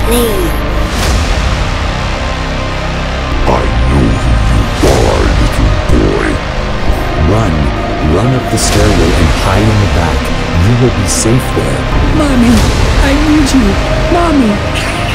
me. I know who you are, little boy. Run. Run up the stairway and hide in the back. You will be safe there. Mommy, I need you. Mommy.